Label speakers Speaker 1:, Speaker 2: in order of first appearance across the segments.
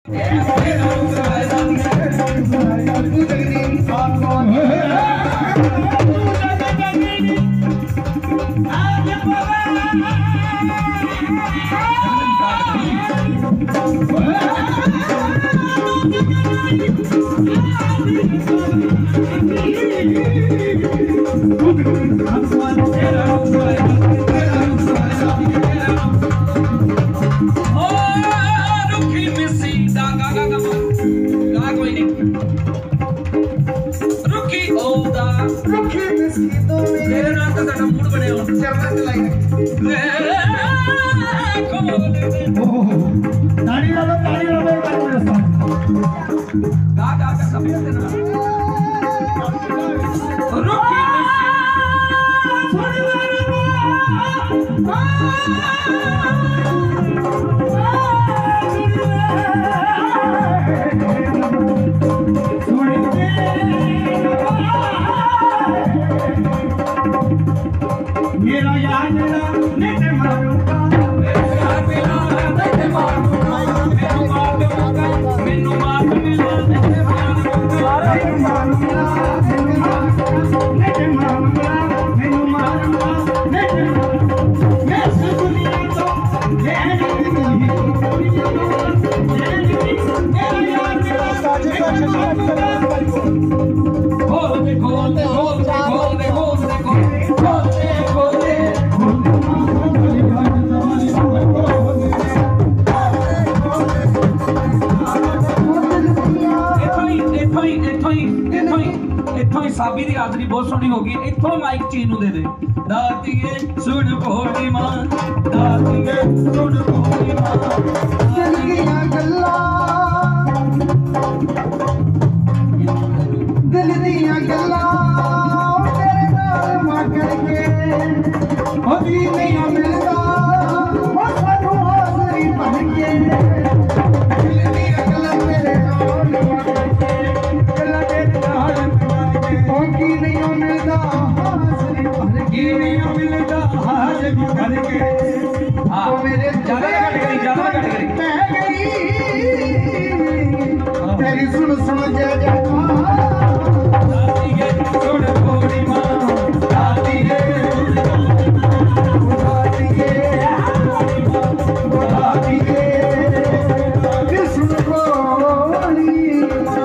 Speaker 1: साबी दी हाजरी बहुत सोहनी होगी। इत्थों माइक चीज नूं दे दे। दातिए सुन भोली मां, दातिए सुन भोली मां, दिल दियां गल्लां, दिल दियां गल्लां तेरे नाल मां करके ओ जी नहीं मिलदा ओ सानू हाजरी बन के दिल दियां गल्लां मेरे नाल मां करके गल्लां तेरे नाल की नहीं मिलता हाजरी भर के नहीं मिलता हाजरी भर के हां मेरे ज्यादा कट गई मैं गई तेरी सुन सुन जय जय दाती के सुन भोली मां दाती के दाती के दाती के सुन भोली मां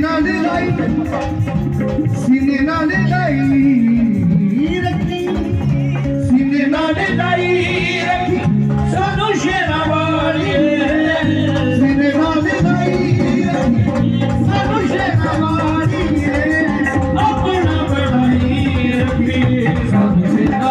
Speaker 1: नाल लाई सीने नाल लाई रखी सीने नाल लाई रखी सानू शेरा वाली सीने नाल लाई रखी सानू शेरा वाली अपना बढ़ाई रखी सानू शेरा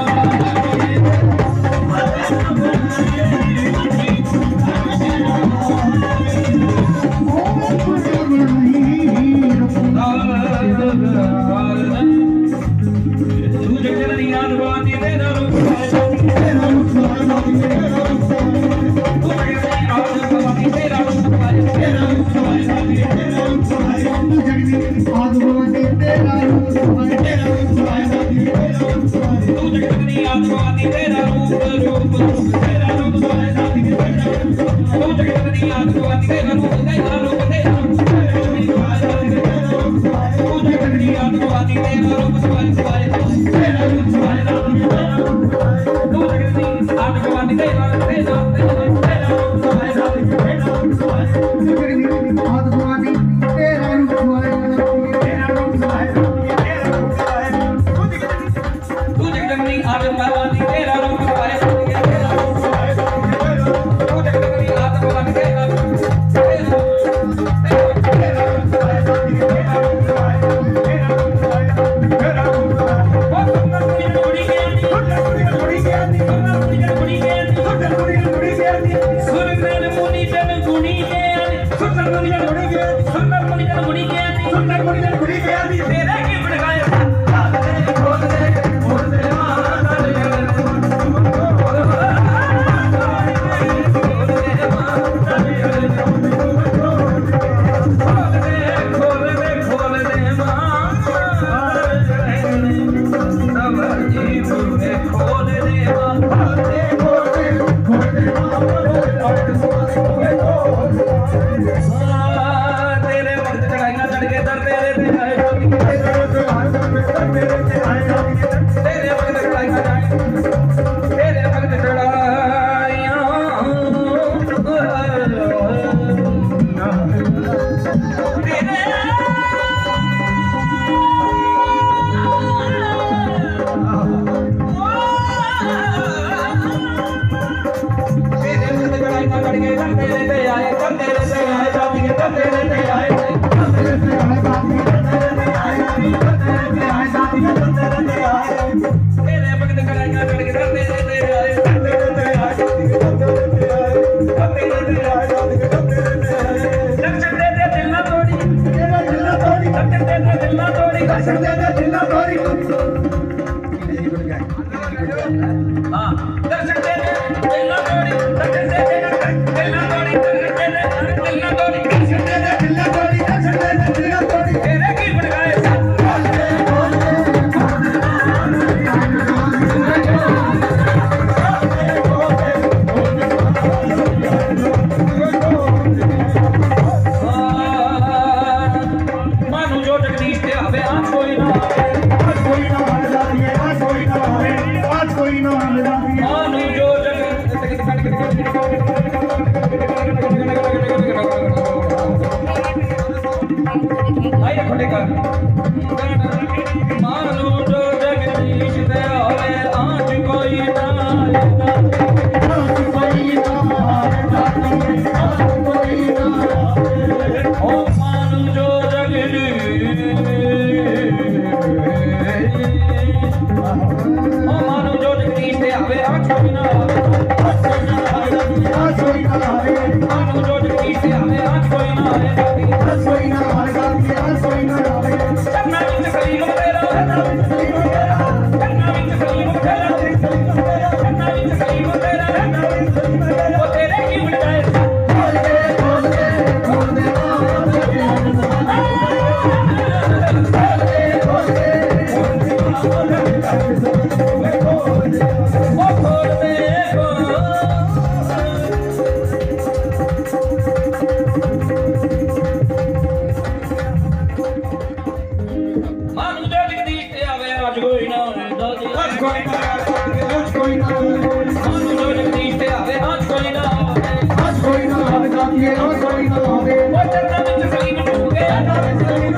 Speaker 2: कोई ना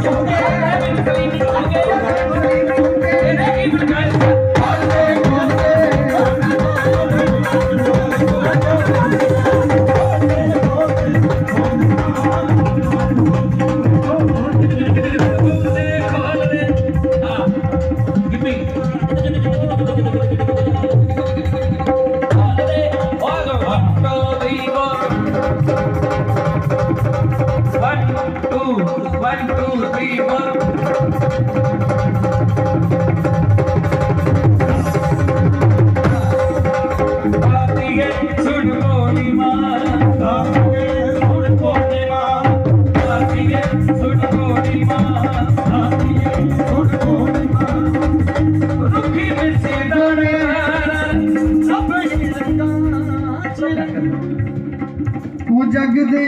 Speaker 1: जग दे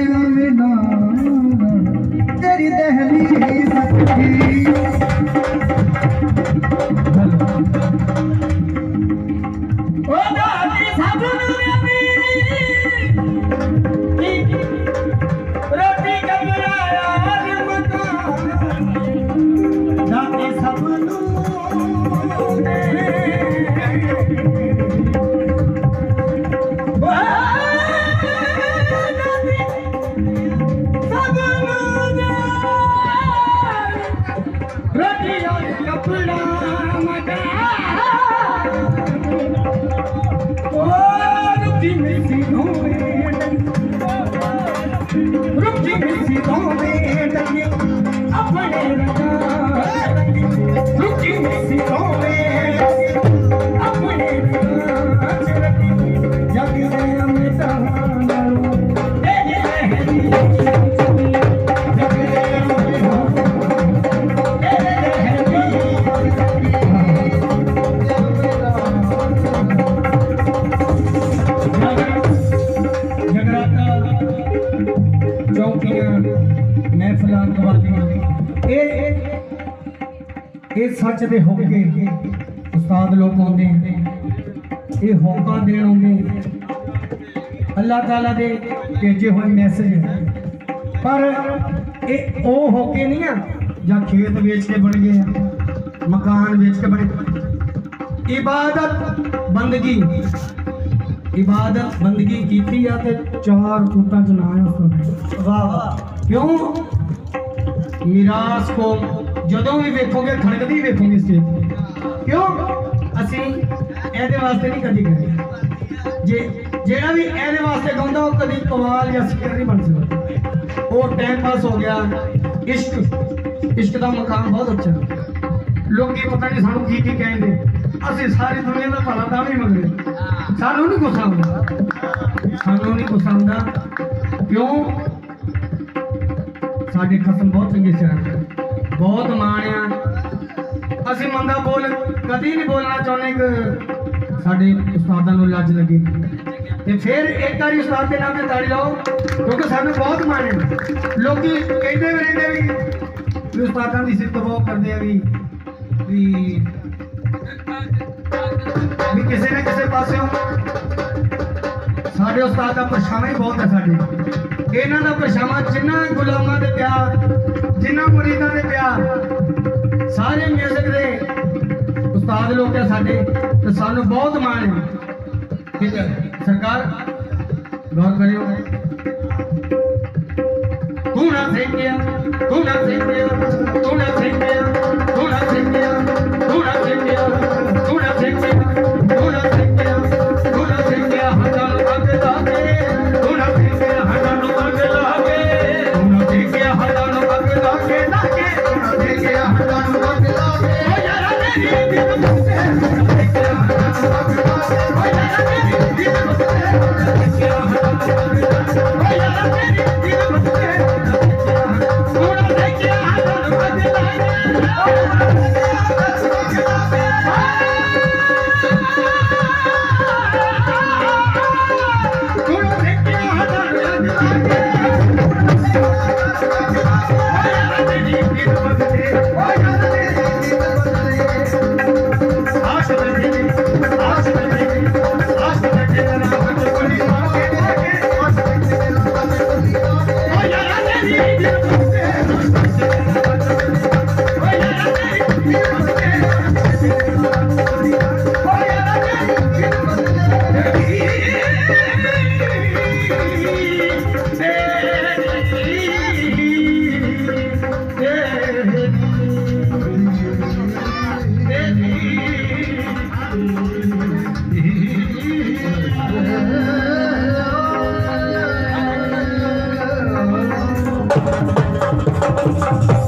Speaker 1: तेरी दहली सच्ची ओ दादी सब रोटी कबराया दादी सब सच दे होके उस्ताद लोग आते ये होका देन आते अल्लाह ताला दे भेजे हुए मैसेज है पर ये ओ होके नहीं है या खेत बेच के बन गए मकान बेच के बने इबादत बंदगी की चार कूटा च ना है वाह क्यों मिरास को ਜਦੋਂ भी वेखोगे खड़कदी वेखोगे स्टेज क्यों असी ਇਹਦੇ वास्ते नहीं कदी गए जे जेड़ा भी ਇਹਦੇ वास्ते गाउंदा वो कदी कमाल या सिंगर नहीं बन सकता वो टाइम पास हो गया इश्क का मकाम बहुत अच्छा लोग पता नहीं सानू की कहेंगे असि सारी दुनिया का भला दा भी मंगते सानू नहीं गुस्सा आंदा क्यों साडे खसम बहुत चंगे सियाने बहुत माण असी मंदा बोल कभी नहीं बोलना चाहते कि साडे उस्तादां नूं लज लगी ते फिर एक बारी उस्ताद के नाम से ताड़ी लाओ क्योंकि सानू बहुत माण है लोग कहते भी रहते भी उस्तादां की सिफत बहुत करते हैं भी किसी ने किसी पासे साडे उस्ताद का परछावां ही बहुत है साडे इन्हां दा परछावां जिन्ना गुलामां दे प्यार जिन्ना मुरीदां दे प्यार सारे म्यूजिक दे उस्ताद लोग है साडे ते सानू बहुत माण है ठीक है सरकार गौर करियो तू ना फेंकिया तू ना फेंकिया तू ना फेंकिया तू ना फेंकिया तू ना फेंकिया तू ना फेंकिया तू ना फेंकिया तू ना फेंकिया हटा अग लागे तू ना फेंकिया हटा अग लागे तू ना फेंकिया हटा अग लागे लागे तू ना फेंकिया हटा अग लागे ओ यारा तेरी दिल मुझसे फेंकिया हटा अग लागे ओ यारा तेरी दिल मुझसे फेंकिया हटा अग लागे ओ यारा तेरी दिल मुझसे तू ना फेंकिया हटा अग लागे
Speaker 2: Thank you.